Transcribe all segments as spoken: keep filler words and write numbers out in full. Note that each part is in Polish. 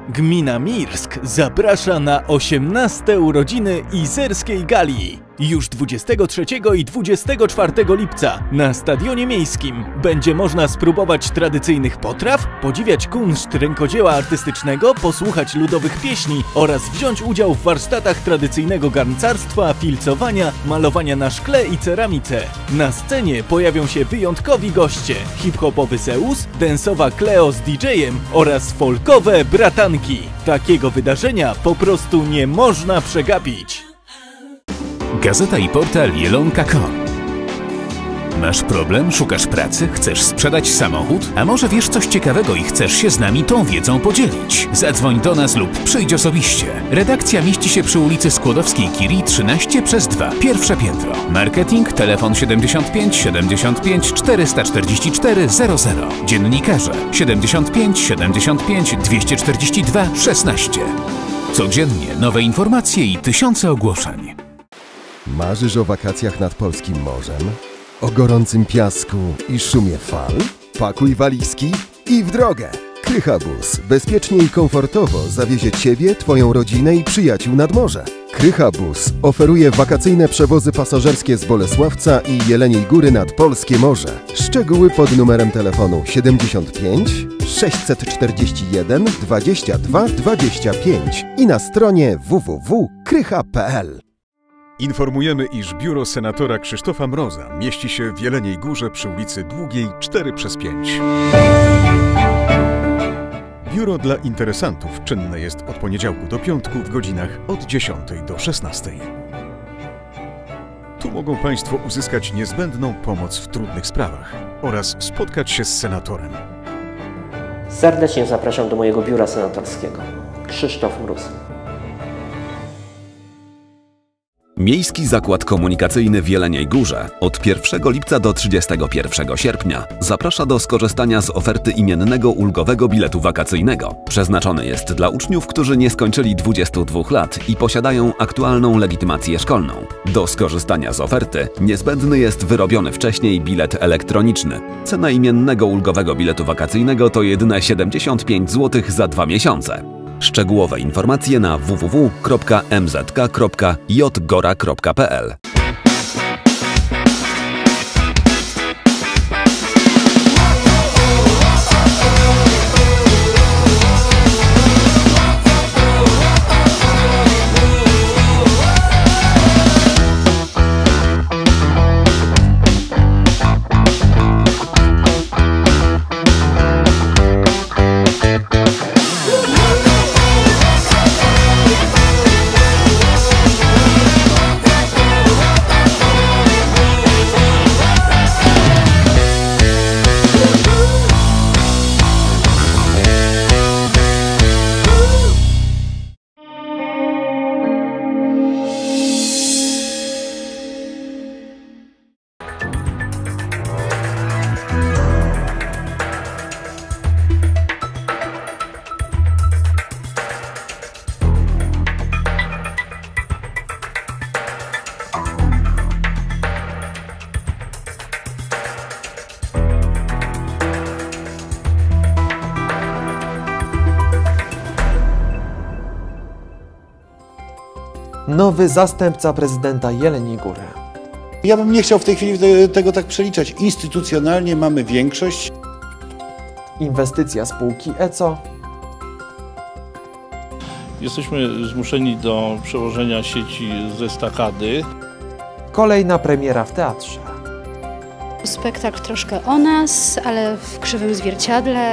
Gmina Mirsk zaprasza na osiemnaste urodziny Izerskiej Gali. Już dwudziestego trzeciego i dwudziestego czwartego lipca na Stadionie Miejskim będzie można spróbować tradycyjnych potraw, podziwiać kunszt rękodzieła artystycznego, posłuchać ludowych pieśni oraz wziąć udział w warsztatach tradycyjnego garncarstwa, filcowania, malowania na szkle i ceramice. Na scenie pojawią się wyjątkowi goście: hip-hopowy Zeus, densowa Kleo z didżejem oraz folkowe bratanki. Takiego wydarzenia po prostu nie można przegapić. Gazeta i portal Jelonka kropka com. Masz problem? Szukasz pracy? Chcesz sprzedać samochód? A może wiesz coś ciekawego i chcesz się z nami tą wiedzą podzielić? Zadzwoń do nas lub przyjdź osobiście. Redakcja mieści się przy ulicy Skłodowskiej-Curie trzynaście przez dwa, pierwsze piętro. Marketing, telefon siedemdziesiąt pięć siedemdziesiąt pięć czterysta czterdzieści cztery zero zero. Dziennikarze siedemdziesiąt pięć siedemdziesiąt pięć dwieście czterdzieści dwa szesnaście. Codziennie nowe informacje i tysiące ogłoszeń. Marzysz o wakacjach nad polskim morzem? O gorącym piasku i szumie fal? Pakuj walizki i w drogę! Krycha Bus bezpiecznie i komfortowo zawiezie Ciebie, Twoją rodzinę i przyjaciół nad morze. Krycha Bus oferuje wakacyjne przewozy pasażerskie z Bolesławca i Jeleniej Góry nad polskie morze. Szczegóły pod numerem telefonu siedemdziesiąt pięć sześćset czterdzieści jeden dwadzieścia dwa dwadzieścia pięć i na stronie w w w kropka krycha kropka p l. Informujemy, iż biuro senatora Krzysztofa Mroza mieści się w Jeleniej Górze przy ulicy Długiej cztery przez pięć. Biuro dla interesantów czynne jest od poniedziałku do piątku w godzinach od dziesiątej do szesnastej. Tu mogą Państwo uzyskać niezbędną pomoc w trudnych sprawach oraz spotkać się z senatorem. Serdecznie zapraszam do mojego biura senatorskiego. Krzysztof Mróz. Miejski Zakład Komunikacyjny w Jeleniej Górze od pierwszego lipca do trzydziestego pierwszego sierpnia zaprasza do skorzystania z oferty imiennego ulgowego biletu wakacyjnego. Przeznaczony jest dla uczniów, którzy nie skończyli dwudziestu dwóch lat i posiadają aktualną legitymację szkolną. Do skorzystania z oferty niezbędny jest wyrobiony wcześniej bilet elektroniczny. Cena imiennego ulgowego biletu wakacyjnego to jedyne siedemdziesiąt pięć złotych za dwa miesiące. Szczegółowe informacje na w w w kropka m z k kropka j gora kropka p l. Nowy zastępca prezydenta Jeleniej Góry. Ja bym nie chciał w tej chwili tego tak przeliczać. Instytucjonalnie mamy większość. Inwestycja spółki E C O. Jesteśmy zmuszeni do przełożenia sieci ze estakady. Kolejna premiera w teatrze. Spektakl troszkę o nas, ale w krzywym zwierciadle.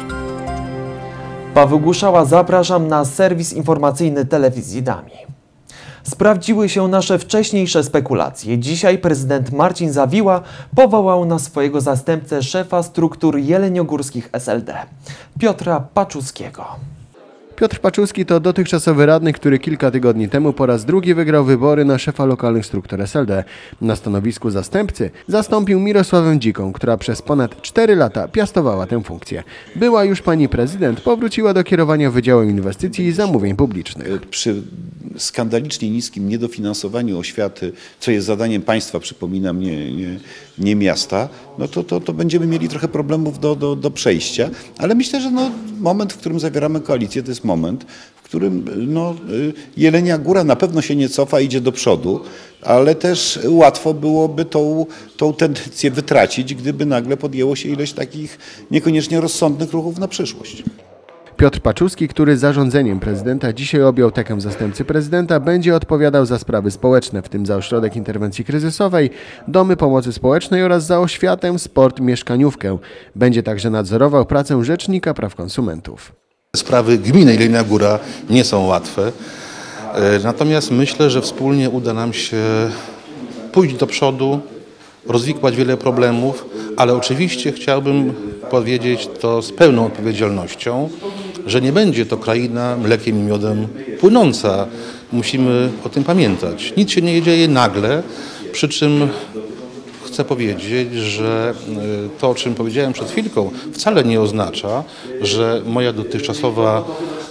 Paweł Guszała, zapraszam na serwis informacyjny telewizji Dami. Sprawdziły się nasze wcześniejsze spekulacje. Dzisiaj prezydent Marcin Zawiła powołał na swojego zastępcę szefa struktur jeleniogórskich S L D, Piotra Paczuskiego. Piotr Paczuski to dotychczasowy radny, który kilka tygodni temu po raz drugi wygrał wybory na szefa lokalnych struktur S L D. Na stanowisku zastępcy zastąpił Mirosławę Dziką, która przez ponad cztery lata piastowała tę funkcję. Była już pani prezydent, powróciła do kierowania Wydziałem Inwestycji i Zamówień Publicznych. Przy skandalicznie niskim niedofinansowaniu oświaty, co jest zadaniem państwa, przypominam, nie, nie, nie miasta, no to, to, to będziemy mieli trochę problemów do, do, do przejścia, ale myślę, że no moment, w którym zawieramy koalicję, to jest moment, w którym no, Jelenia Góra na pewno się nie cofa, idzie do przodu, ale też łatwo byłoby tą, tą tendencję wytracić, gdyby nagle podjęło się ileś takich niekoniecznie rozsądnych ruchów na przyszłość. Piotr Paczuski, który zarządzeniem prezydenta dzisiaj objął tekę zastępcy prezydenta, będzie odpowiadał za sprawy społeczne, w tym za ośrodek interwencji kryzysowej, domy pomocy społecznej oraz za oświatę, sport, mieszkaniówkę. Będzie także nadzorował pracę Rzecznika Praw Konsumentów. Sprawy gminy Jelenia Góra nie są łatwe, natomiast myślę, że wspólnie uda nam się pójść do przodu, rozwikłać wiele problemów, ale oczywiście chciałbym powiedzieć to z pełną odpowiedzialnością, że nie będzie to kraina mlekiem i miodem płynąca. Musimy o tym pamiętać. Nic się nie dzieje nagle, przy czym chcę powiedzieć, że to, o czym powiedziałem przed chwilką, wcale nie oznacza, że moja dotychczasowa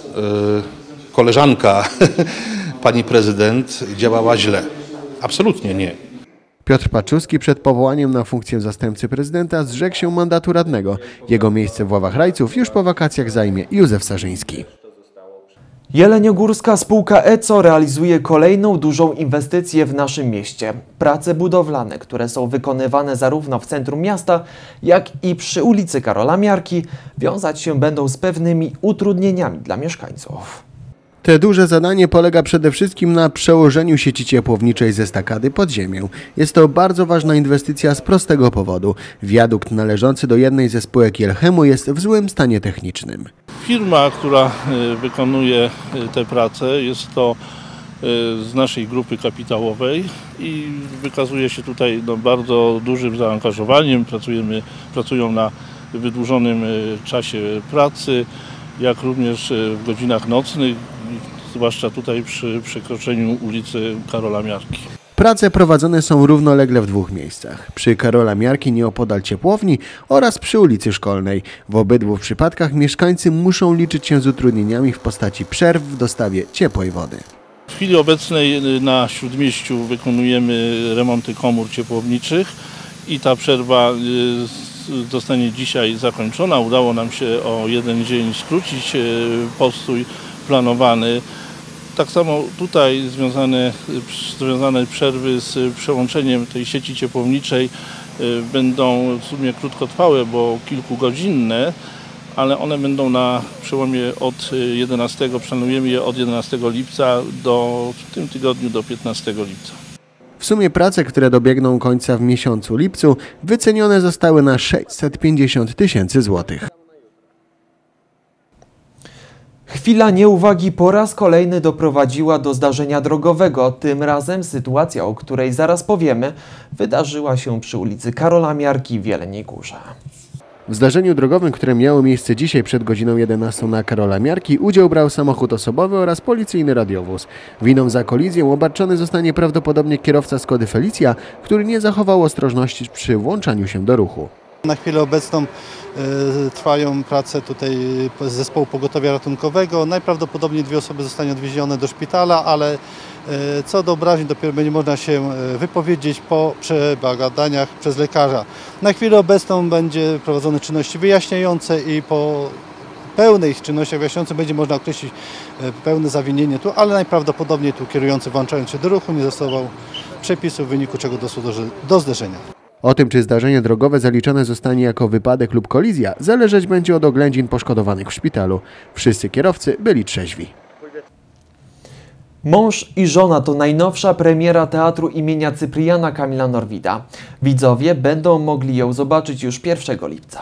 koleżanka, pani prezydent, działała źle. Absolutnie nie. Piotr Paczuski przed powołaniem na funkcję zastępcy prezydenta zrzekł się mandatu radnego. Jego miejsce w ławach rajców już po wakacjach zajmie Józef Sarzyński. Jeleniogórska spółka E C O realizuje kolejną dużą inwestycję w naszym mieście. Prace budowlane, które są wykonywane zarówno w centrum miasta, jak i przy ulicy Karola Miarki, wiązać się będą z pewnymi utrudnieniami dla mieszkańców. Te duże zadanie polega przede wszystkim na przełożeniu sieci ciepłowniczej ze stakady pod ziemię. Jest to bardzo ważna inwestycja z prostego powodu. Wiadukt należący do jednej ze spółek Jelchemu jest w złym stanie technicznym. Firma, która wykonuje te prace, jest to z naszej grupy kapitałowej i wykazuje się tutaj no, bardzo dużym zaangażowaniem. Pracujemy, pracują na wydłużonym czasie pracy, jak również w godzinach nocnych, zwłaszcza tutaj przy przekroczeniu ulicy Karola Miarki. Prace prowadzone są równolegle w dwóch miejscach. Przy Karola Miarki nieopodal ciepłowni oraz przy ulicy Szkolnej. W obydwu przypadkach mieszkańcy muszą liczyć się z utrudnieniami w postaci przerw w dostawie ciepłej wody. W chwili obecnej na Śródmieściu wykonujemy remonty komór ciepłowniczych i ta przerwa zostanie dzisiaj zakończona. Udało nam się o jeden dzień skrócić postój planowany. Tak samo tutaj związane, związane przerwy z przełączeniem tej sieci ciepłowniczej będą w sumie krótkotrwałe, bo kilkugodzinne, ale one będą na przełomie od jedenastego, planujemy je od jedenastego lipca do, w tym tygodniu do piętnastego lipca. W sumie prace, które dobiegną końca w miesiącu lipcu, wycenione zostały na sześćset pięćdziesiąt tysięcy złotych. Chwila nieuwagi po raz kolejny doprowadziła do zdarzenia drogowego. Tym razem sytuacja, o której zaraz powiemy, wydarzyła się przy ulicy Karola Miarki w Jeleniej Górze. W zdarzeniu drogowym, które miało miejsce dzisiaj przed godziną jedenastą na Karola Miarki, udział brał samochód osobowy oraz policyjny radiowóz. Winą za kolizję obarczony zostanie prawdopodobnie kierowca Skody Felicia, który nie zachował ostrożności przy włączaniu się do ruchu. Na chwilę obecną y, trwają prace tutaj z zespołu pogotowia ratunkowego. Najprawdopodobniej dwie osoby zostaną odwiezione do szpitala, ale y, co do obrażeń dopiero będzie można się wypowiedzieć po przebadaniach przez lekarza. Na chwilę obecną będzie prowadzone czynności wyjaśniające i po pełnych czynnościach wyjaśniających będzie można określić pełne zawinienie tu, ale najprawdopodobniej tu kierujący włączając się do ruchu nie zastosował przepisów, w wyniku czego doszło do, do zderzenia. O tym, czy zdarzenie drogowe zaliczone zostanie jako wypadek lub kolizja, zależeć będzie od oględzin poszkodowanych w szpitalu. Wszyscy kierowcy byli trzeźwi. Mąż i żona to najnowsza premiera teatru imienia Cypriana Kamila Norwida. Widzowie będą mogli ją zobaczyć już pierwszego lipca.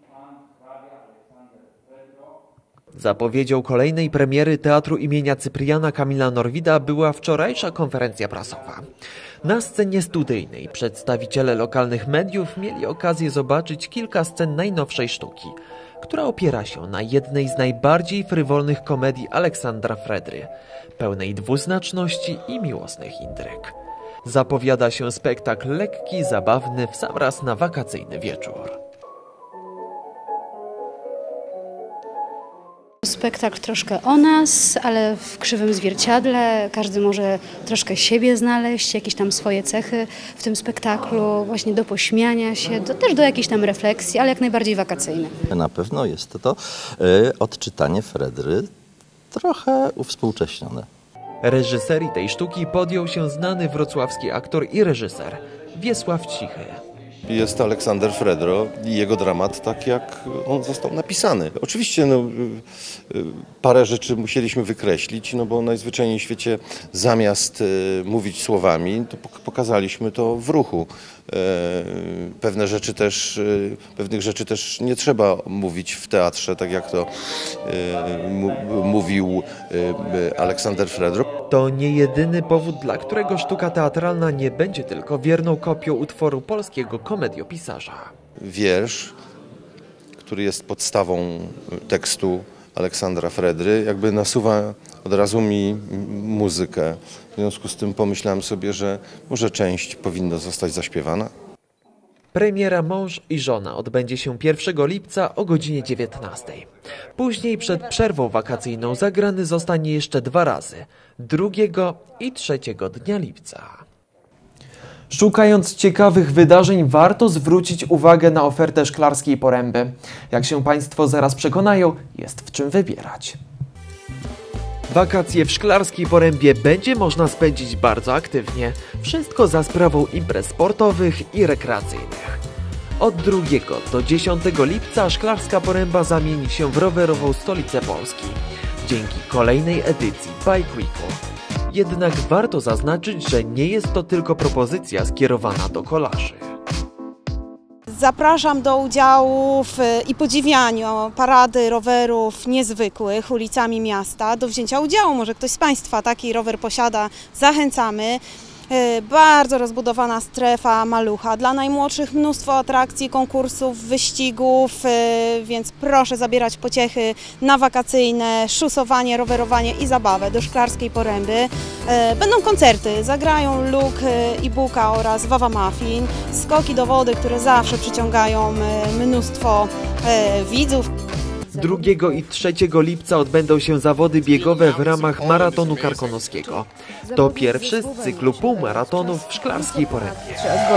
Zapowiedzią kolejnej premiery teatru imienia Cypriana Kamila Norwida była wczorajsza konferencja prasowa. Na scenie studyjnej przedstawiciele lokalnych mediów mieli okazję zobaczyć kilka scen najnowszej sztuki, która opiera się na jednej z najbardziej frywolnych komedii Aleksandra Fredry, pełnej dwuznaczności i miłosnych intryg. Zapowiada się spektakl lekki, zabawny, w sam raz na wakacyjny wieczór. spektakl troszkę o nas, ale w krzywym zwierciadle. Każdy może troszkę siebie znaleźć, jakieś tam swoje cechy w tym spektaklu, właśnie do pośmiania się, do, też do jakiejś tam refleksji, ale jak najbardziej wakacyjny. Na pewno jest to y, odczytanie Fredry trochę uwspółcześnione. Reżyserii tej sztuki podjął się znany wrocławski aktor i reżyser Wiesław Cichy. Jest Aleksander Fredro i jego dramat tak, jak on został napisany. Oczywiście no, parę rzeczy musieliśmy wykreślić, no bo najzwyczajniej w świecie zamiast mówić słowami, to pokazaliśmy to w ruchu. Pewne rzeczy też, pewnych rzeczy też nie trzeba mówić w teatrze, tak jak to mówił Aleksander Fredro. To nie jedyny powód, dla którego sztuka teatralna nie będzie tylko wierną kopią utworu polskiego komediopisarza. Wiersz, który jest podstawą tekstu Aleksandra Fredry, jakby nasuwa od razu mi muzykę. W związku z tym pomyślałem sobie, że może część powinna zostać zaśpiewana. Premiera Mąż i żona odbędzie się pierwszego lipca o godzinie dziewiętnastej. Później przed przerwą wakacyjną zagrany zostanie jeszcze dwa razy, drugiego i trzeciego dnia lipca. Szukając ciekawych wydarzeń, warto zwrócić uwagę na ofertę Szklarskiej Poręby. Jak się Państwo zaraz przekonają, jest w czym wybierać. Wakacje w Szklarskiej Porębie będzie można spędzić bardzo aktywnie. Wszystko za sprawą imprez sportowych i rekreacyjnych. Od drugiego do dziesiątego lipca Szklarska Poręba zamieni się w rowerową stolicę Polski. Dzięki kolejnej edycji Bike Weeku. Jednak warto zaznaczyć, że nie jest to tylko propozycja skierowana do kolarzy. Zapraszam do udziału w, i podziwianiu parady rowerów niezwykłych ulicami miasta, do wzięcia udziału. Może ktoś z Państwa taki rower posiada, zachęcamy. Bardzo rozbudowana strefa Malucha. Dla najmłodszych mnóstwo atrakcji, konkursów, wyścigów, więc proszę zabierać pociechy na wakacyjne szusowanie, rowerowanie i zabawę do Szklarskiej Poręby. Będą koncerty, zagrają Luke i Buka oraz Wawa Muffin, skoki do wody, które zawsze przyciągają mnóstwo widzów. drugiego i trzeciego lipca odbędą się zawody biegowe w ramach Maratonu Karkonoskiego. To pierwszy z cyklu półmaratonów w Szklarskiej Porębie.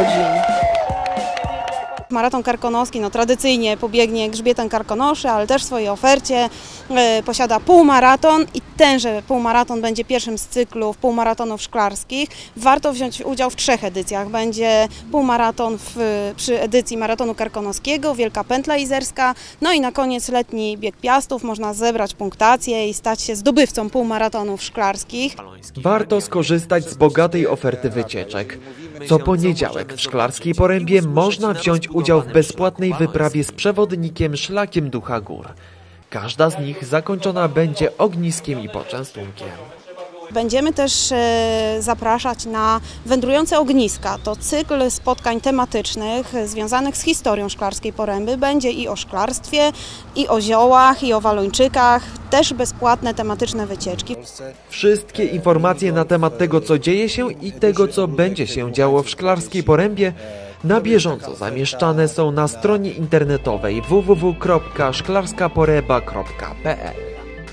Maraton Karkonoski no, tradycyjnie pobiegnie grzbietem Karkonoszy, ale też w swojej ofercie y, posiada półmaraton i tenże półmaraton będzie pierwszym z cyklów półmaratonów szklarskich. Warto wziąć udział w trzech edycjach. Będzie półmaraton w, przy edycji Maratonu Karkonoskiego, Wielka Pętla Izerska, no i na koniec letni bieg Piastów. Można zebrać punktację i stać się zdobywcą półmaratonów szklarskich. Warto skorzystać z bogatej oferty wycieczek. Co poniedziałek w Szklarskiej Porębie można wziąć udział w bezpłatnej wyprawie z przewodnikiem Szlakiem Ducha Gór. Każda z nich zakończona będzie ogniskiem i poczęstunkiem. Będziemy też zapraszać na wędrujące ogniska. To cykl spotkań tematycznych związanych z historią Szklarskiej Poręby. Będzie i o szklarstwie, i o ziołach, i o walończykach. Też bezpłatne tematyczne wycieczki. Wszystkie informacje na temat tego, co dzieje się i tego, co będzie się działo w Szklarskiej Porębie, na bieżąco zamieszczane są na stronie internetowej w w w kropka szklarska poręba kropka p l.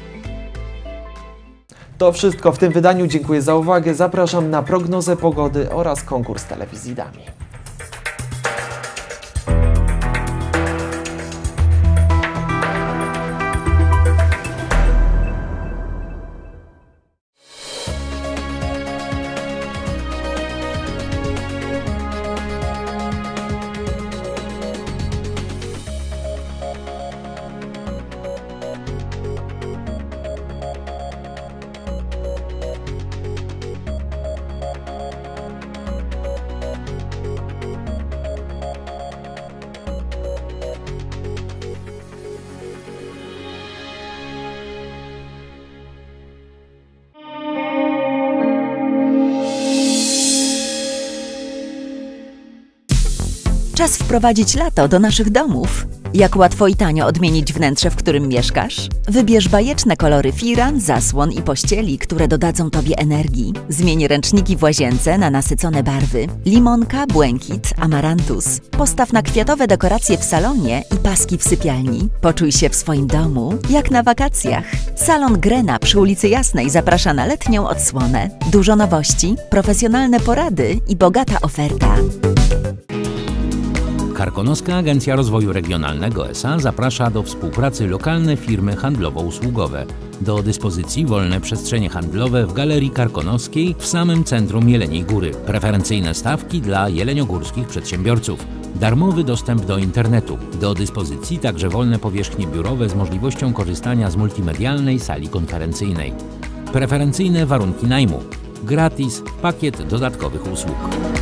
To wszystko w tym wydaniu. Dziękuję za uwagę. Zapraszam na prognozę pogody oraz konkurs telewizji Dami. Czas wprowadzić lato do naszych domów. Jak łatwo i tanio odmienić wnętrze, w którym mieszkasz? Wybierz bajeczne kolory firan, zasłon i pościeli, które dodadzą Tobie energii. Zmień ręczniki w łazience na nasycone barwy. Limonka, błękit, amarantus. Postaw na kwiatowe dekoracje w salonie i paski w sypialni. Poczuj się w swoim domu jak na wakacjach. Salon Grena przy ulicy Jasnej zaprasza na letnią odsłonę. Dużo nowości, profesjonalne porady i bogata oferta. Karkonoska Agencja Rozwoju Regionalnego S A zaprasza do współpracy lokalne firmy handlowo-usługowe. Do dyspozycji wolne przestrzenie handlowe w Galerii Karkonoskiej w samym centrum Jeleniej Góry. Preferencyjne stawki dla jeleniogórskich przedsiębiorców. Darmowy dostęp do internetu. Do dyspozycji także wolne powierzchnie biurowe z możliwością korzystania z multimedialnej sali konferencyjnej. Preferencyjne warunki najmu. Gratis pakiet dodatkowych usług.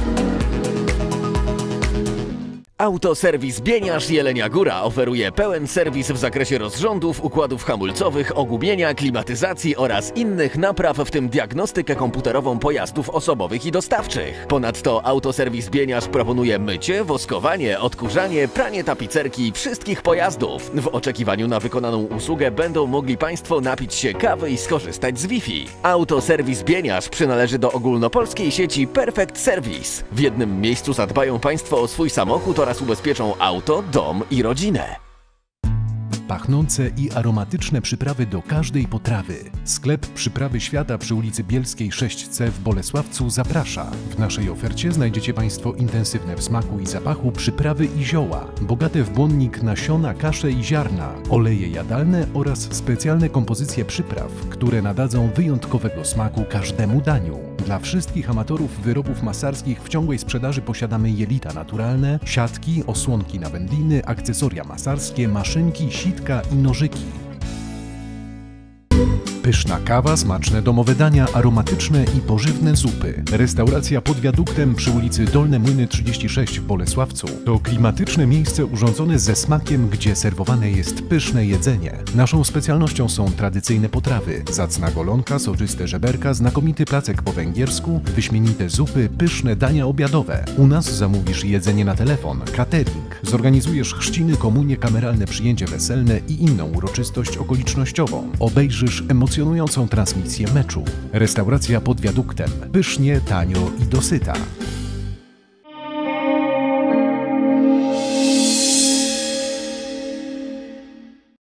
Autoserwis Bieniasz Jelenia Góra oferuje pełen serwis w zakresie rozrządów, układów hamulcowych, ogumienia, klimatyzacji oraz innych napraw, w tym diagnostykę komputerową pojazdów osobowych i dostawczych. Ponadto Autoserwis Bieniasz proponuje mycie, woskowanie, odkurzanie, pranie tapicerki wszystkich pojazdów. W oczekiwaniu na wykonaną usługę będą mogli Państwo napić się kawy i skorzystać z Wi-Fi. Autoserwis Bieniasz przynależy do ogólnopolskiej sieci Perfect Service. W jednym miejscu zadbają Państwo o swój samochód oraz ubezpieczą auto, dom i rodzinę. Pachnące i aromatyczne przyprawy do każdej potrawy. Sklep Przyprawy Świata przy ulicy Bielskiej sześć C w Bolesławcu zaprasza. W naszej ofercie znajdziecie Państwo intensywne w smaku i zapachu przyprawy i zioła, bogate w błonnik nasiona, kasze i ziarna, oleje jadalne oraz specjalne kompozycje przypraw, które nadadzą wyjątkowego smaku każdemu daniu. Dla wszystkich amatorów wyrobów masarskich w ciągłej sprzedaży posiadamy jelita naturalne, siatki, osłonki na wędliny, akcesoria masarskie, maszynki, sitka i nożyki. Pyszna kawa, smaczne domowe dania, aromatyczne i pożywne zupy. Restauracja pod wiaduktem przy ulicy Dolne Młyny trzydzieści sześć w Bolesławcu. To klimatyczne miejsce urządzone ze smakiem, gdzie serwowane jest pyszne jedzenie. Naszą specjalnością są tradycyjne potrawy, zacna golonka, soczyste żeberka, znakomity placek po węgiersku, wyśmienite zupy, pyszne dania obiadowe. U nas zamówisz jedzenie na telefon, catering. Zorganizujesz chrzciny, komunie, kameralne przyjęcie weselne i inną uroczystość okolicznościową. Obejrzysz emocjonującą transmisję meczu. Restauracja pod wiaduktem. Pysznie, tanio i dosyta.